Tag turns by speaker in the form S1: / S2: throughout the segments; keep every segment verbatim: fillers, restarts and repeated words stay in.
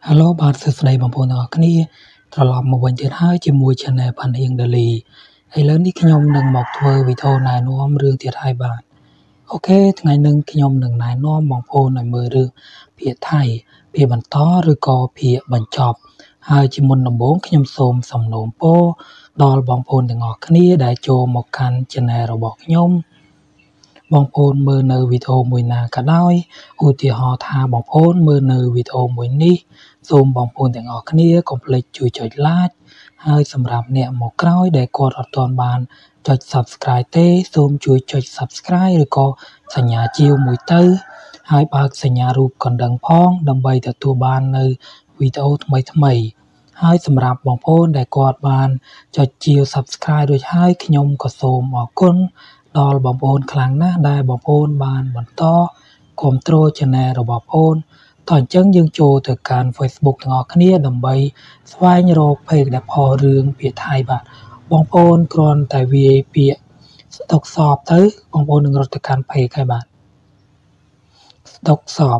S1: Hello បាទសួស្តីបងប្អូនទាំងអស់គ្នាត្រឡប់មកវិញទៀតហើយជាមួយ Channel ផាន់ហៀង Daily ឥឡូវនេះខ្ញុំនឹងមកធ្វើវីដេអូណែនាំរឿងទៀតហើយបាទអូខេថ្ងៃនេះខ្ញុំនឹងណែនាំបងប្អូនឲ្យមើលរឿងភាគថៃភាគបន្តឬក៏ភាគបញ្ចប់ហើយជាមុនដំបូងខ្ញុំសូមសំណូមពរដល់បងប្អូនទាំងអស់គ្នាដែលចូលមកកាន់ Channel របស់ខ្ញុំបងប្អូនមើលនៅវីដេអូមួយណាក៏ដោយឧទាហរណ៍ថាបងប្អូនមើលនៅវីដេអូមួយនេះសូមបងប្អូនទាំងអស់គ្នាកុំភ្លេចជួយចុច Like ហើយសម្រាប់អ្នកមកក្រោយដែលគាត់អត់ទាន់បានចុច Subscribe ទេសូមជួយចុច Subscribe ឬក៏សញ្ញាជាវមួយទៅហើយបើកសញ្ញារូបកណ្ដឹងផងដើម្បីទទួលបាននៅវីដេអូថ្មីៗហើយសម្រាប់បងប្អូនដែលគាត់បានចុចជាវ Subscribe រួចហើយខ្ញុំក៏សូមអរគុណដល់បងប្អូនខ្លាំងណាស់ដែលបងប្អូនបានបន្តគាំទ្រ Channel របស់បងប្អូនតោះអញ្ចឹងយើងចូលទៅកាន់ Facebook ទាំងអស់គ្នាដើម្បីស្វែងរក Page ដែលផុសរឿងភាគថៃបាទបងប្អូនគ្រាន់តែវាយពាក្យស្តុកសបទៅបងប្អូននឹងរត់ទៅកាន់ Page ហើយបាទស្តុកសប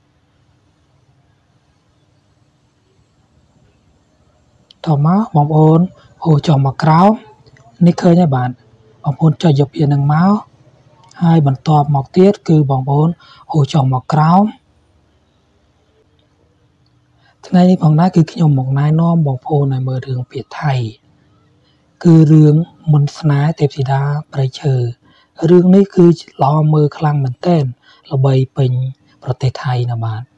S1: តោះមកបងប្អូនហូរចុះមកក្រោមនេះឃើញហើយបាទបងប្អូនចុចយកពាក្យនឹងមកហើយបន្ទាប់មកទៀតគឺបងប្អូនហូរចុះមកក្រោមថ្ងៃនេះផងដែរគឺខ្ញុំមកណែនាំបងប្អូនឲ្យមើលរឿងភាគថៃគឺរឿងមន្តស្នេហ៍ទេពធីតាព្រៃឈើរឿងនេះគឺល្អមើលខ្លាំងមែនទែនល្បីពេញប្រទេសថៃណាបាទ